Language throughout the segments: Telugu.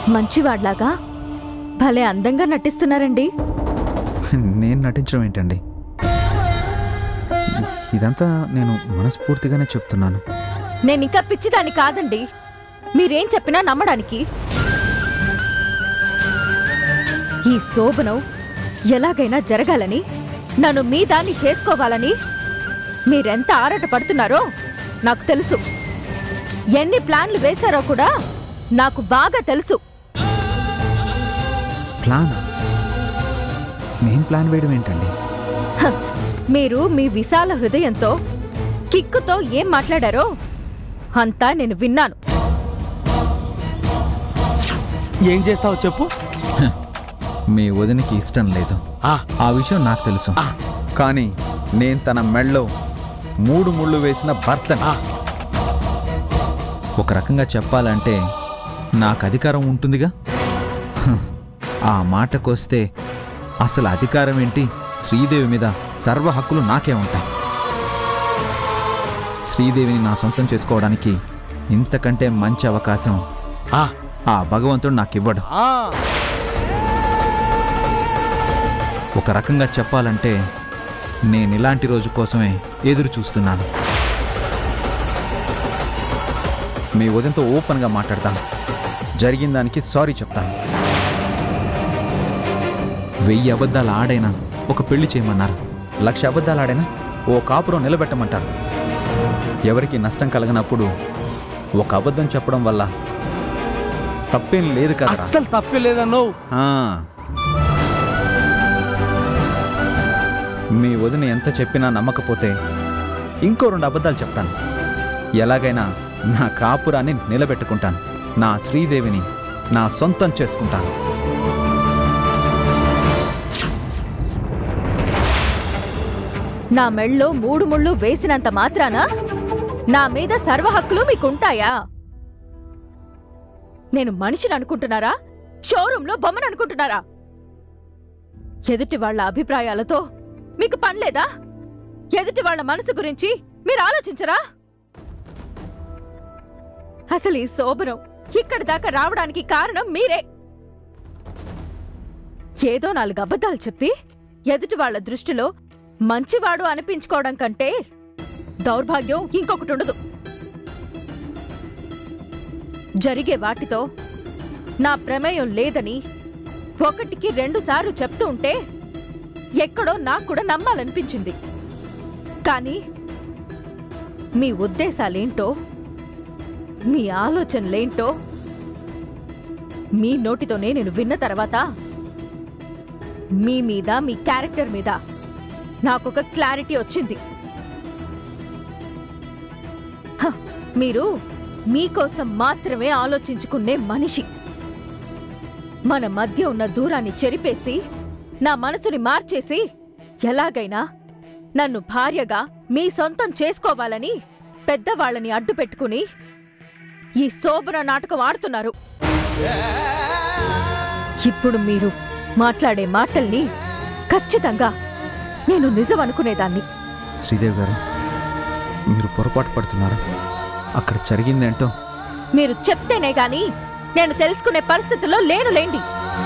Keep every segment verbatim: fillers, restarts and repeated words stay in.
మంచివాడ్లాగా భలే అందంగా నటిస్తున్నారండి. నేను నటించడం ఏంటండి? ఇదంతా నేను మనస్ఫూర్తిగానే చెప్తున్నాను. నేనింకా పిచ్చిదాన్ని కాదండి, మీరేం చెప్పినా నమ్మడానికి. ఈ శోభనం ఎలాగైనా జరగాలని, నన్ను మీ దాన్ని చేసుకోవాలని మీరెంత ఆరాట పడుతున్నారో నాకు తెలుసు. ఎన్ని ప్లాన్లు వేశారో కూడా నాకు బాగా తెలుసు. ప్లాన్? మేం ప్లాన్ వేయడం ఏంటండి? మీరు మీ విశాల హృదయంతో కిక్కుతో ఏం మాట్లాడారో అంతా నేను విన్నాను. ఏం చేస్తావో చెప్పు. మీ వదినికి ఇష్టం లేదు, ఆ విషయం నాకు తెలుసు. కానీ నేను తన మెళ్ళలో మూడు ముళ్ళు వేసిన భర్తను. ఒక రకంగా చెప్పాలంటే నాకు అధికారం ఉంటుందిగా. ఆ మాటకొస్తే అసలు అధికారం ఏంటి? శ్రీదేవి మీద సర్వ హక్కులు నాకే ఉంటాయి. శ్రీదేవిని నా సొంతం చేసుకోవడానికి ఇంతకంటే మంచి అవకాశం ఆ భగవంతుడు నాకివ్వడు. ఒక రకంగా చెప్పాలంటే నేను ఇలాంటి రోజు కోసమే ఎదురు చూస్తున్నాను. మీ ఉదయంతో ఓపెన్గా మాట్లాడతాను, జరిగిన దానికి సారీ చెప్తాను. వెయ్యి అబద్ధాలు ఆడైనా ఒక పెళ్లి చేయమన్నారు, లక్ష అబద్ధాలు ఆడైనా ఓ కాపురం నిలబెట్టమంటారు. ఎవరికి నష్టం కలగనప్పుడు ఒక అబద్ధం చెప్పడం వల్ల తప్పేం లేదు కదా. అస్సలు తప్పే లేదన్నో. మీ వదిన ఎంత చెప్పినా నమ్మకపోతే ఇంకో రెండు అబద్ధాలు చెప్తాను. ఎలాగైనా నా కాపురాన్ని నిలబెట్టుకుంటాను, నా శ్రీదేవిని నా సొంతం చేసుకుంటాను. నా మెళ్ళో మూడు ముళ్ళు వేసినంత మాత్రాన నా మీద సర్వ హక్కులు మీకుంటాయా? నేను మనిషిని అనుకుంటున్నారా? షోరూంలో బొమ్మను అనుకుంటున్నారా? ఎదుటి వాళ్ల అభిప్రాయాలతో మీకు పనిలేదా? ఎదుటి వాళ్ల మనసు గురించి మీరు ఆలోచించరా? అసలు ఈ శోభనం ఇక్కడి దాకా రావడానికి కారణం మీరే. ఏదో నాలుగు అబద్ధాలు చెప్పి ఎదుటి వాళ్ల దృష్టిలో మంచివాడు అనిపించుకోవడం కంటే దౌర్భాగ్యం ఇంకొకటి ఉండదు. జరిగే వాటితో నా ప్రమేయం లేదని ఒకటికి రెండు సార్లు చెప్తూ ఉంటే ఎక్కడో నాకు కూడా నమ్మాలనిపించింది. కానీ మీ ఉద్దేశాలేంటో, మీ ఆలోచనలేంటో మీ నోటితోనే నేను విన్న తర్వాత మీ మీద, మీ క్యారెక్టర్ మీద నాకొక క్లారిటీ వచ్చింది. మీరు మీకోసం మాత్రమే ఆలోచించుకునే మనిషి. మన మధ్య ఉన్న దూరాన్ని చెరిపేసి నా మనసుని మార్చేసి ఎలాగైనా నన్ను భార్యగా మీ సొంతం చేసుకోవాలని పెద్దవాళ్ళని అడ్డు పెట్టుకుని ఈ శోభన నాటకం ఆడుతున్నారు. ఇప్పుడు మీరు మాట్లాడే మాటల్ని ఖచ్చితంగా నేను నిజం అనుకునేదాన్ని. శ్రీదేవి గారు, మీరు పొరపాటు పడుతున్నారు. అక్కడ జరిగిందేంటో మీరు చెప్తేనే గాని నేను తెలుసుకునే పరిస్థితుల్లో లేనులేండి.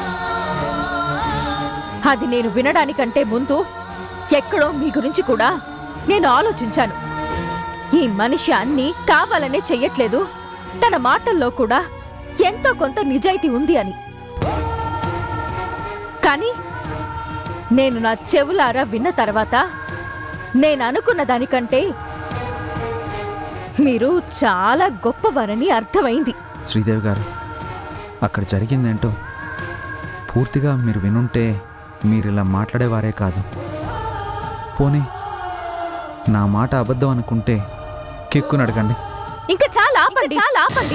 అది నేను వినడానికంటే ముందు ఎక్కడో మీ గురించి కూడా నేను ఆలోచించాను. ఈ మనిషి అన్నీ కావాలనే చెయ్యట్లేదు, తన మాటల్లో కూడా ఎంతో కొంత నిజాయితీ ఉంది అని. కానీ నేను నా చెవులారా విన్న తర్వాత నేను అనుకున్న దానికంటే మీరు చాలా గొప్పవారని అర్థమైంది. శ్రీదేవి గారు, అక్కడ జరిగిందేంటో పూర్తిగా మీరు వినుంటే మీరిలా మాట్లాడేవారే కాదు. పోనీ నా మాట అబద్ధం అనుకుంటే కిక్కును అడగండి. ఇంకా చాలా ఆపండి, చాలా ఆపండి.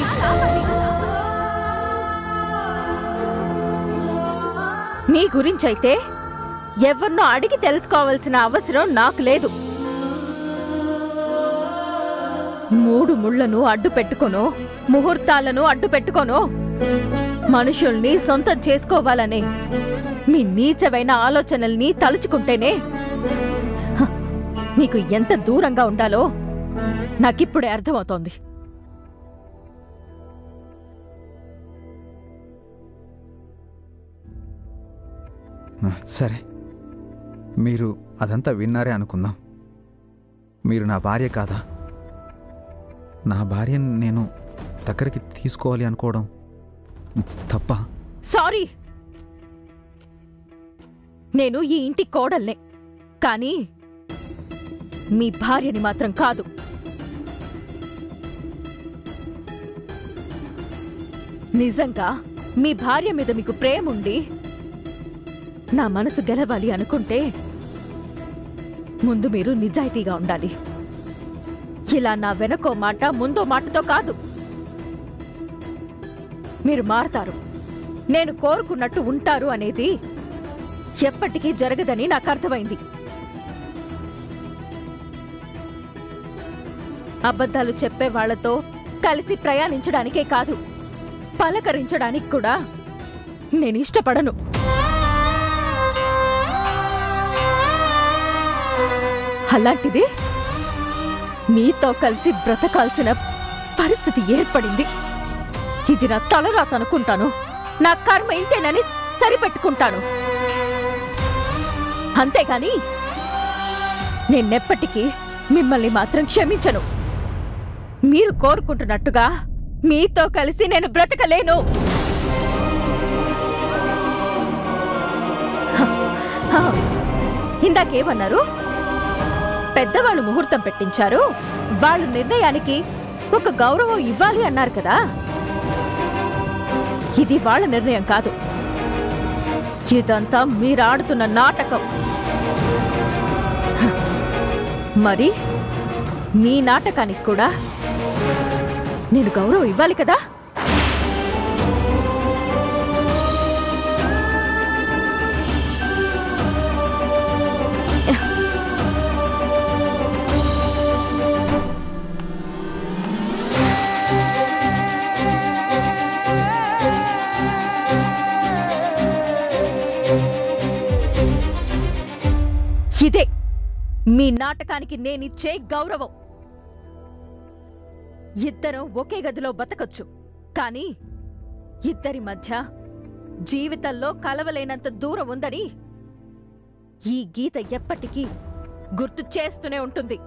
మీ గురించైతే ఎవరినో అడిగి తెలుసుకోవాల్సిన అవసరం నాకు లేదు. మూడు ముళ్లను అడ్డు పెట్టుకోనో, ముహూర్తాలను అడ్డు పెట్టుకోనో మనుషుల్ని సొంతం చేసుకోవాలనే మీ నీచమైన ఆలోచనల్ని తలుచుకుంటేనే మీకు ఎంత దూరంగా ఉండాలో నాకిప్పుడే అర్థమవుతోంది. సరే, మీరు అదంతా విన్నారే అనుకుందాం. మీరు నా భార్య కాదా? నా భార్యను నేను దగ్గరికి తీసుకోవాలి అనుకోవడం తప్ప? సారీ, నేను ఈ ఇంటి కోడల్నే, కానీ మీ భార్యని మాత్రం కాదు. నిజంగా మీ భార్య మీద మీకు ప్రేముండి నా మనసు గెలవాలి అనుకుంటే ముందు మీరు నిజాయితీగా ఉండాలి. ఇలా నా వెనకో మాట ముందో మాటతో కాదు. మీరు మారతారు, నేను కోరుకున్నట్టు ఉంటారు అనేది ఎప్పటికీ జరగదని నాకు అర్థమైంది. అబద్ధాలు చెప్పే వాళ్లతో కలిసి ప్రయాణించడానికే కాదు, పలకరించడానికి కూడా నేను ఇష్టపడను. అలాంటిది నీతో కలిసి బ్రతకాల్సిన పరిస్థితి ఏర్పడింది. ఇది నా తలరాత అనుకుంటాను, నా కర్మ ఇంతేనని సరిపెట్టుకుంటాను. అంతేగాని నేనెప్పటికీ మిమ్మల్ని మాత్రం క్షమించను. మీరు కోరుకుంటున్నట్టుగా మీతో కలిసి నేను బ్రతకలేను. ఇందాకేమన్నారు? పెద్దవాళ్ళు ముహూర్తం పెట్టించారు, వాళ్ళు నిర్ణయానికి ఒక గౌరవం ఇవ్వాలి అన్నారు కదా. ఇది వాళ్ళ నిర్ణయం కాదు, ఇదంతా మీరాడుతున్న నాటకం. మరి మీ నాటకానికి కూడా నేను గౌరవం ఇవ్వాలి కదా. ఇదే మీ నాటకానికి నేనిచ్చే గౌరవం. ఇద్దరం ఒకే గదిలో బతకొచ్చు, కానీ ఇద్దరి మధ్య జీవితంలో కలవలేనంత దూరం ఉందని ఈ గీత ఎప్పటికీ గుర్తు చేస్తూనే ఉంటుంది.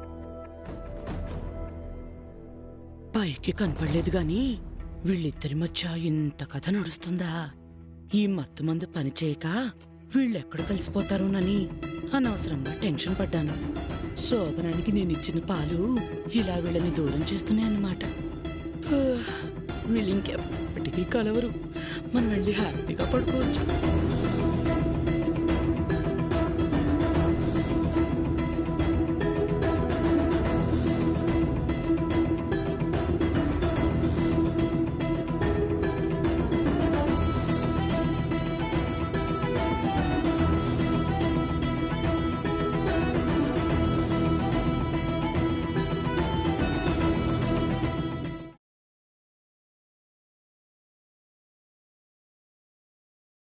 పైకి కనపడలేదు గాని వీళ్ళిద్దరి మధ్య ఇంత కథ నడుస్తుందా? ఈ మత్తు మందు పనిచేయక వీళ్ళెక్కడ కలిసిపోతారోనని అనవసరంగా టెన్షన్ పడ్డాను. శోభనానికి నేనిచ్చిన పాలు ఇలా వీళ్ళని దూరం చేస్తున్నాయన్నమాట. వీళ్ళు ఇంకెప్పటికీ కలవరు, మనం వెళ్ళి హ్యాపీగా పడుకోవచ్చు.